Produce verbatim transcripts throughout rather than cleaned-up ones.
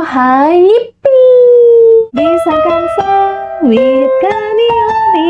hai, yippee! Bisa Canva with Kanioni.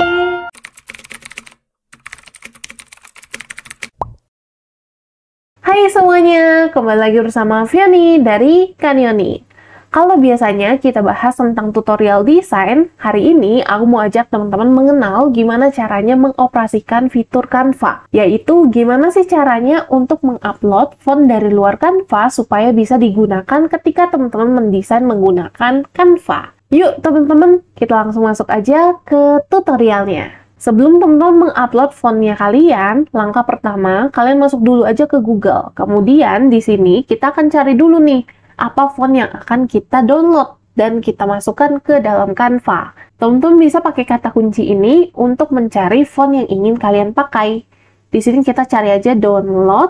Hai semuanya, kembali lagi bersama Viani dari Kanioni. Kalau biasanya kita bahas tentang tutorial desain, hari ini aku mau ajak teman-teman mengenal gimana caranya mengoperasikan fitur Canva, yaitu gimana sih caranya untuk mengupload font dari luar Canva supaya bisa digunakan ketika teman-teman mendesain menggunakan Canva. Yuk teman-teman, kita langsung masuk aja ke tutorialnya. Sebelum teman-teman mengupload fontnya kalian, langkah pertama kalian masuk dulu aja ke Google. Kemudian di sini kita akan cari dulu nih apa font yang akan kita download dan kita masukkan ke dalam Canva. Teman-teman bisa pakai kata kunci ini untuk mencari font yang ingin kalian pakai. Di sini kita cari aja download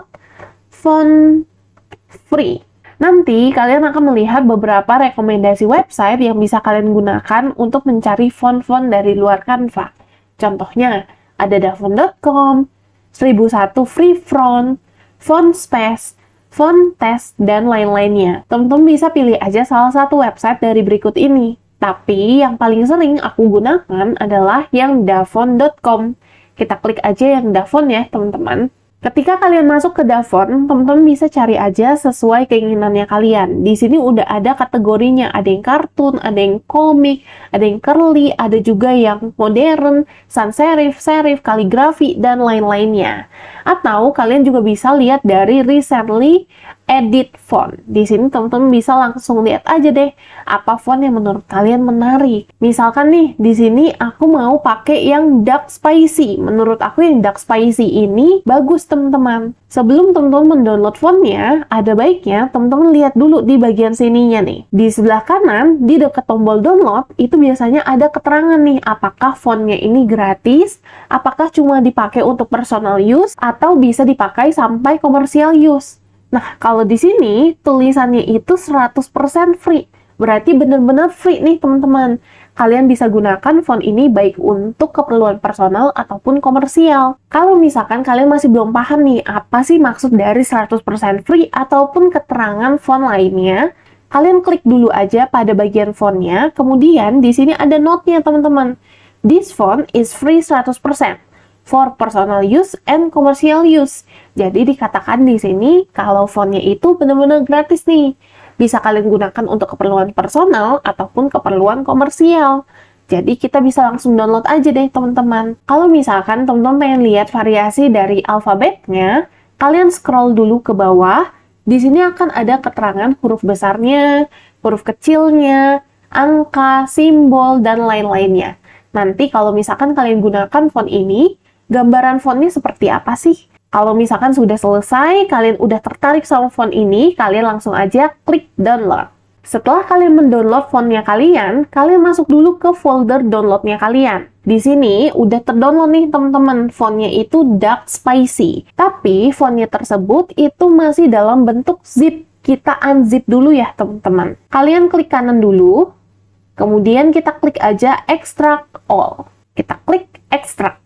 font free. Nanti kalian akan melihat beberapa rekomendasi website yang bisa kalian gunakan untuk mencari font-font dari luar Canva. Contohnya ada dafont dot com, seribu satu free font, Fontspace, Fonttest, dan lain-lainnya. Teman-teman bisa pilih aja salah satu website dari berikut ini. Tapi yang paling sering aku gunakan adalah yang dafont dot com. Kita klik aja yang dafont ya, teman-teman. Ketika kalian masuk ke dafont, teman-teman bisa cari aja sesuai keinginannya kalian. Di sini udah ada kategorinya, ada yang kartun, ada yang komik, ada yang curly, ada juga yang modern, sans serif, serif, kaligrafi, dan lain-lainnya. Atau kalian juga bisa lihat dari recently edit font. Di sini teman-teman bisa langsung lihat aja deh apa font yang menurut kalian menarik. Misalkan nih di sini aku mau pakai yang dark spicy. Menurut aku yang dark spicy ini bagus teman-teman. Sebelum teman-teman mendownload fontnya, ada baiknya teman-teman lihat dulu di bagian sininya nih. Di sebelah kanan di dekat tombol download itu biasanya ada keterangan nih apakah fontnya ini gratis, apakah cuma dipakai untuk personal use atau bisa dipakai sampai commercial use. Nah, kalau di sini tulisannya itu seratus persen free. Berarti benar-benar free nih, teman-teman. Kalian bisa gunakan font ini baik untuk keperluan personal ataupun komersial. Kalau misalkan kalian masih belum paham nih, apa sih maksud dari seratus persen free ataupun keterangan font lainnya, kalian klik dulu aja pada bagian fontnya. Kemudian di sini ada note-nya, teman-teman. This font is free seratus persen. For personal use and commercial use. Jadi dikatakan di sini kalau fontnya itu benar-benar gratis nih. Bisa kalian gunakan untuk keperluan personal ataupun keperluan komersial. Jadi kita bisa langsung download aja deh teman-teman. Kalau misalkan teman-teman pengen lihat variasi dari alfabetnya, kalian scroll dulu ke bawah. Di sini akan ada keterangan huruf besarnya, huruf kecilnya, angka, simbol, dan lain-lainnya. Nanti kalau misalkan kalian gunakan font ini, gambaran fontnya seperti apa sih? Kalau misalkan sudah selesai, kalian udah tertarik sama font ini, kalian langsung aja klik download. Setelah kalian mendownload fontnya kalian, kalian masuk dulu ke folder downloadnya kalian. Di sini udah terdownload nih teman-teman, fontnya itu dark spicy. Tapi fontnya tersebut itu masih dalam bentuk zip. Kita unzip dulu ya teman-teman. Kalian klik kanan dulu, kemudian kita klik aja extract all. Kita klik extract.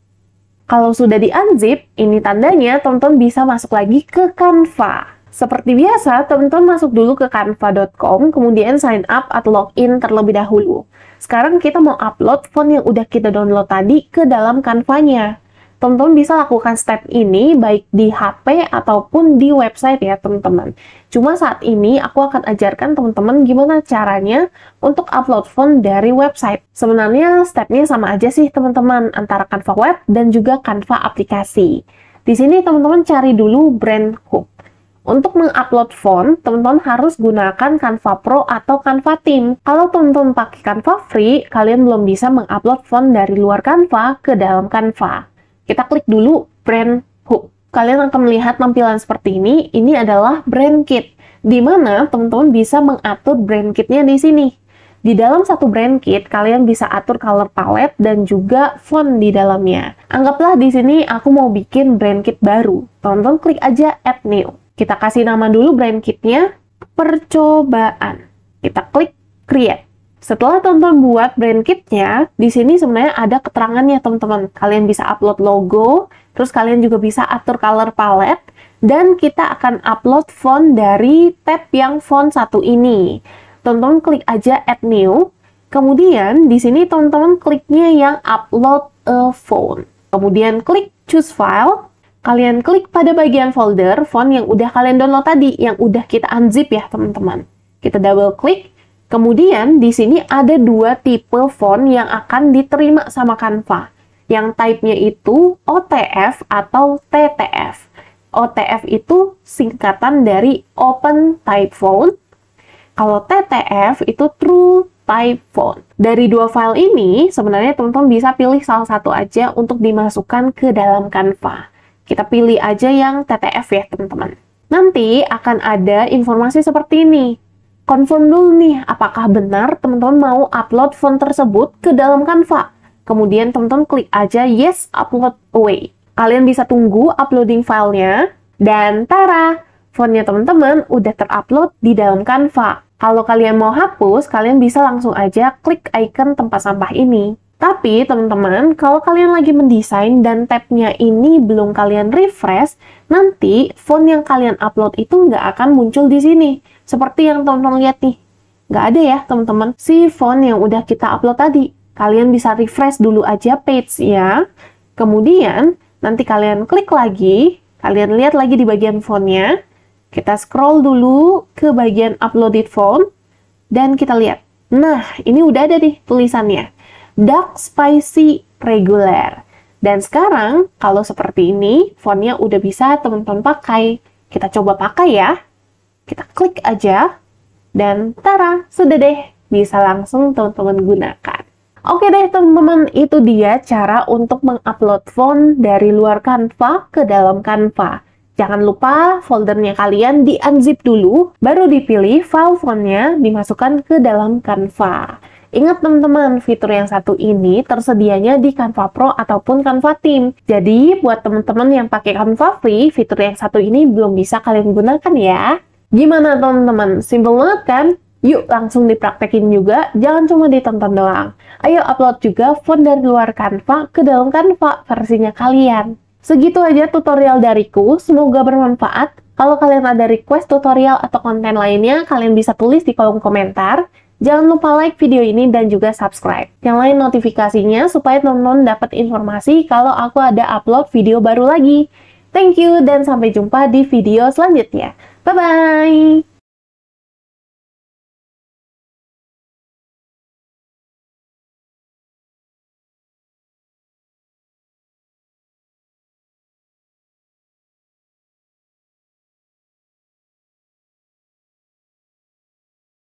Kalau sudah di-unzip, ini tandanya teman-teman bisa masuk lagi ke Canva. Seperti biasa, teman-teman masuk dulu ke canva dot com, kemudian sign up atau login terlebih dahulu. Sekarang kita mau upload font yang udah kita download tadi ke dalam Canva-nya. Teman-teman bisa lakukan step ini baik di H P ataupun di website ya teman-teman. Cuma saat ini aku akan ajarkan teman-teman gimana caranya untuk upload font dari website. Sebenarnya stepnya sama aja sih teman-teman antara Canva web dan juga Canva aplikasi. Di sini teman-teman cari dulu brand hook. Untuk mengupload font, teman-teman harus gunakan Canva Pro atau Canva Theme. Kalau teman-teman pakai Canva free, kalian belum bisa mengupload font dari luar Canva ke dalam Canva. Kita klik dulu brand hook. Kalian akan melihat tampilan seperti ini. Ini adalah brand kit, di mana teman-teman bisa mengatur brand kitnya di sini. Di dalam satu brand kit, kalian bisa atur color palette dan juga font di dalamnya. Anggaplah di sini aku mau bikin brand kit baru. Teman-teman klik aja add new. Kita kasih nama dulu brand kitnya percobaan. Kita klik create. Setelah teman-teman buat brand kitnya, di sini sebenarnya ada keterangannya teman-teman. Kalian bisa upload logo, terus kalian juga bisa atur color palette, dan kita akan upload font dari tab yang font satu ini. teman-teman klik aja add new. Kemudian di sini teman-teman kliknya yang upload a phone. Kemudian klik choose file. Kalian klik pada bagian folder font yang udah kalian download tadi, yang udah kita unzip ya teman-teman. Kita double klik. Kemudian di sini ada dua tipe font yang akan diterima sama Canva. Yang type-nya itu O T F atau T T F. O T F itu singkatan dari Open Type Font. Kalau T T F itu True Type Font. Dari dua file ini, sebenarnya teman-teman bisa pilih salah satu aja untuk dimasukkan ke dalam Canva. Kita pilih aja yang T T F ya, teman-teman. Nanti akan ada informasi seperti ini. Confirm dulu nih, apakah benar teman-teman mau upload font tersebut ke dalam Canva. Kemudian teman-teman klik aja yes, upload away. Kalian bisa tunggu uploading filenya, dan tara, fontnya teman-teman udah terupload di dalam Canva. Kalau kalian mau hapus, kalian bisa langsung aja klik icon tempat sampah ini. Tapi, teman-teman, kalau kalian lagi mendesain dan tab-nya ini belum kalian refresh, nanti font yang kalian upload itu nggak akan muncul di sini. Seperti yang teman-teman lihat nih. Nggak ada ya, teman-teman, si font yang udah kita upload tadi. Kalian bisa refresh dulu aja page-nya. Kemudian, nanti kalian klik lagi. Kalian lihat lagi di bagian fontnya. Kita scroll dulu ke bagian uploaded font. Dan kita lihat. Nah, ini udah ada nih tulisannya. Dark Spicy Regular. Dan sekarang, kalau seperti ini, fontnya udah bisa teman-teman pakai. Kita coba pakai ya. Kita klik aja. Dan tara, sudah deh. Bisa langsung teman-teman gunakan. Oke deh teman-teman, itu dia cara untuk mengupload font dari luar Canva ke dalam Canva. Jangan lupa foldernya kalian di-unzip dulu, baru dipilih file fontnya dimasukkan ke dalam Canva. Ingat teman-teman, fitur yang satu ini tersedianya di Canva Pro ataupun Canva Team. Jadi, buat teman-teman yang pakai Canva Free, fitur yang satu ini belum bisa kalian gunakan ya. Gimana teman-teman? Simple banget kan? Yuk langsung dipraktekin juga, jangan cuma ditonton doang. Ayo upload juga font dari luar Canva ke dalam Canva versinya kalian. Segitu aja tutorial dariku, semoga bermanfaat. Kalau kalian ada request tutorial atau konten lainnya, kalian bisa tulis di kolom komentar. Jangan lupa like video ini dan juga subscribe. Nyalain notifikasinya supaya teman-teman dapat informasi kalau aku ada upload video baru lagi. Thank you dan sampai jumpa di video selanjutnya. Bye-bye!